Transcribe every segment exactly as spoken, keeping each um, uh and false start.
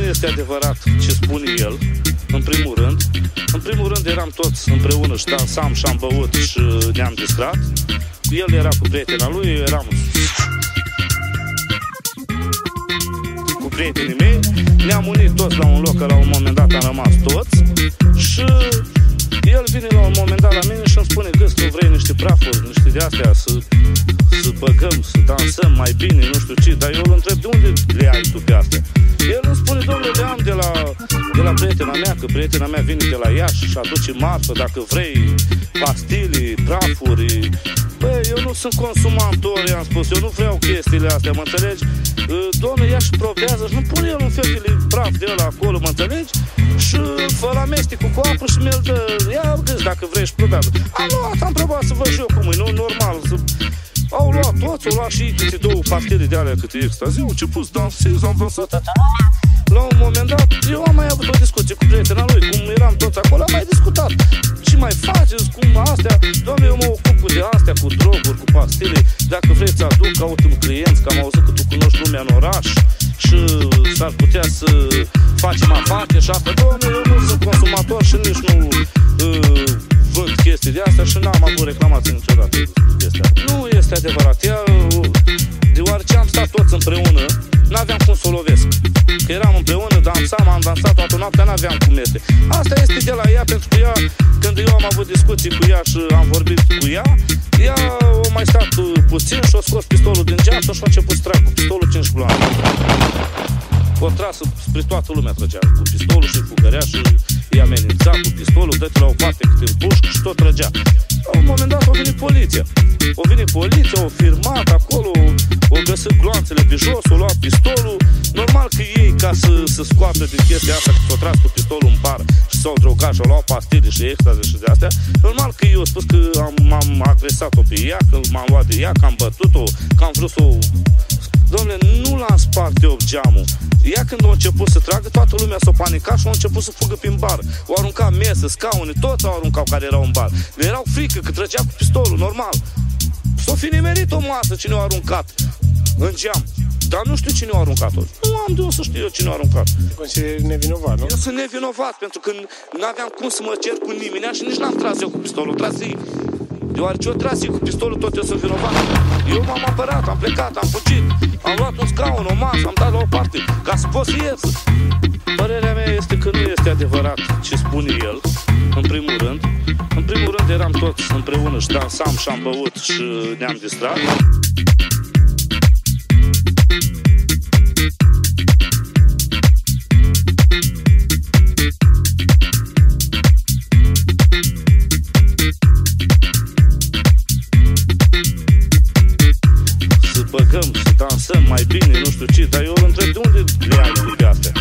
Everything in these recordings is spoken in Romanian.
este adevărat ce spune el, în primul rând. În primul rând eram toți împreună și dansam și am băut și ne-am distrat. El era cu prietena lui, eu eram cu prietenii mei. Ne-am unit toți la un loc, că la un moment dat am rămas toți. Și el vine la un moment dat la mine și îmi spune: Găs, tu vrei niște prafuri, niște de-astea, să, să băgăm, să dansăm mai bine, nu știu ce. Dar eu îl întreb: de unde le ai tu pe astea? El îmi spune: domnule, le am de la, de la prietena mea, că prietena mea vine de la Iași și aduce marfă, dacă vrei, pastili, prafuri. Băi, eu nu sunt consumator, i-am spus, eu nu vreau chestiile astea, mă înțelegi? Doamne, ia și probează și nu pune el un fel de praf de ăla acolo, mă înțelegi? Și fă la amestecul cu apă și mi-l dă. Ia, gâți, dacă vrei și probează. Am luat, am probat să văd și eu cum e, nu, normal, să... Au luat toți, au luat și câte două pastili de alea, câte extazi, eu ce pus dansez, am dansat. La un moment dat, eu am mai avut o discuție cu prietena lui, cum eram toți acolo, am mai discutat. Ce mai faceți, cum astea? Doamne, eu mă ocup cu de astea, cu droguri, cu pastile. Dacă vrei să aduc, caut-mi clienți, că am auzit că tu cunoști lumea în oraș și s-ar putea să facem afaceri și asta. Doamne, eu nu sunt consumator și nici nu uh, vând chestii de astea și n-am avut reclamații niciodată de astea. Nu este adevărat. Ea, deoarece am stat toți împreună, n-aveam cum să o lovesc. Că eram împreună, dansam, am dansat toată noaptea, n-aveam cum este. Asta este de la ea, pentru că ea, când eu am avut discuții cu ea și am vorbit cu ea, ea a mai stat puțin și a scos pistolul din geantă și a început să trag cu pistolul cinci gloane. O trasă spre toată lumea trăgea cu pistolul și fugărea și i-a amenințat cu pistolul, dă-te la o parte câte în pușcă și tot trăgea. La un moment dat a venit poliția. A venit poliția, a firmat acolo, au găsit gloanțele pe jos, au luat pistolul. Normal că ei, ca să se scoată din chestia asta, că s-au tras cu pistolul în par și s-au drogat și au luat pastile și extaze și de astea, normal că eu au spus că am, am agresat-o pe ea, că m-am luat de ea, că am bătut-o, că am vrut să o... Dom'le, nu l-am spart eu geamul. Ea când a început să tragă, toată lumea s-a panicat și a început să fugă prin bar. Au aruncat mese, scaune, toți au aruncat care erau în bar. Le erau frică că trăgea cu pistolul, normal. S-o fi nimerit o masă cine a aruncat în geam. Dar nu știu cine a aruncat-o. Nu am de unde să știu eu cine a aruncat. Consideri nevinovat, nu? Eu sunt nevinovat, pentru că n-aveam cum să mă cer cu nimeni și nici n-am tras eu cu pistolul, tras ei. Deoarece eu tras eu cu pistolul, tot eu sunt vinovat. Eu m-am apărat, am plecat, am fugit, am luat un scaun, o masă, am dat la o parte, ca să pot să ies. Părerea mea este că nu este adevărat ce spune el, în primul rând. În primul rând eram toți împreună și dansam și am băut și ne-am distrat. Băgăm, să dansăm mai bine, nu știu ce, dar eu îl întreb: de unde le ai tu pe astea?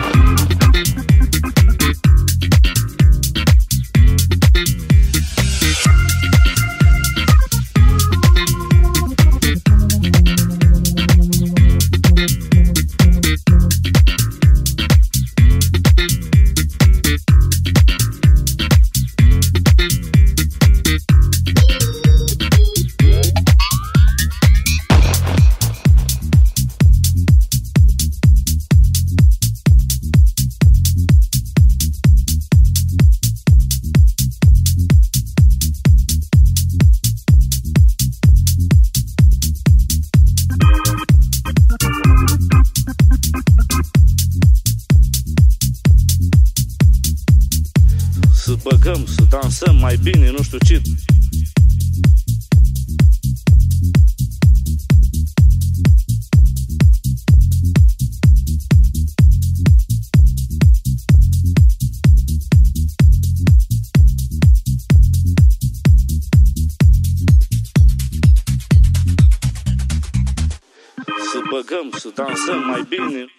Să băgăm, să dansăm mai bine, nu știu ce. Să băgăm, să dansăm mai bine.